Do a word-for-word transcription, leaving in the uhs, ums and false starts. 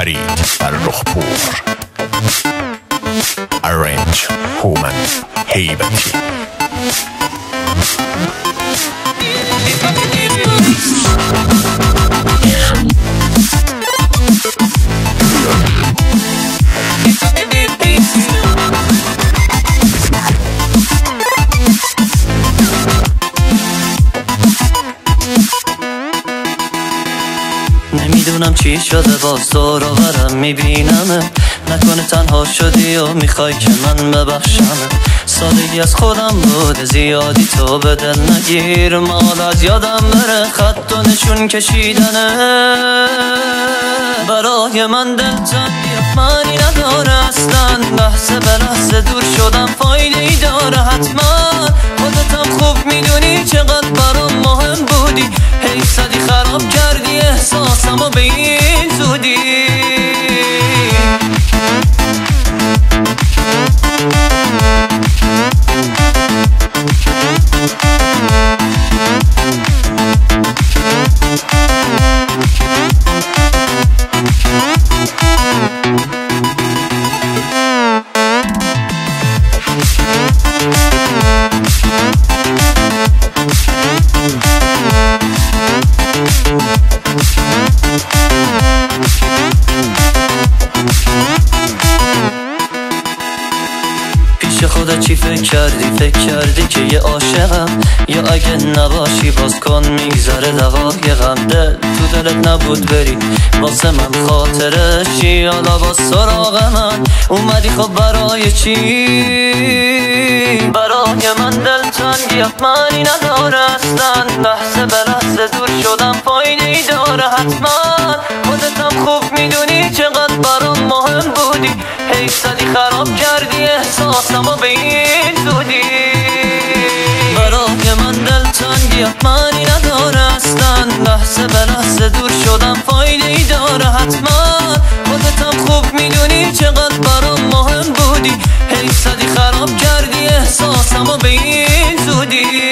فرید فرخپور. ارنج هومن هیبتی. نمیدونم چی شده باز دور و برم میبینمه، نکنه تنها شدی و میخوای که من ببخشمه. سادگی از خودم بوده زیادی تو به دل نگیر، مال از یادم بره خط و نشون کشیدنه. برای من دلتنگی معنی نداره اصلا، لحظه به لحظه دور شدم فایده ای داره حتما. خودتم خوب میدونی چقدر برام مهم بودی، هی صدی خراب کردی احساسمو به این زودی. پیش خودت چی فکر کردی؟ فکر کردی که یه عاشقم، یا اگه نباشی باز کن میگذره دقایقم. دل تو دلت نبود بری واسه من خاطرشی، حالا با سراغ من اومدی خب برای چی؟ برای من دلتنگی معنی نداره اصلا، لحظه به لحظه دور شدم فایده ای داره حتما. خودتم خوب میدونی چقدر برام مهم بودی، هی صدی خراب کردی احساسمو به این زودی. برای من دلتنگی معنی نداره اصلا، لحظه به لحظه دور شدم فایده ای داره حتما. خودتم خوب میدونی چقدر برام مهم بودی، هی صدی خراب کردی احساسمو به این زودی.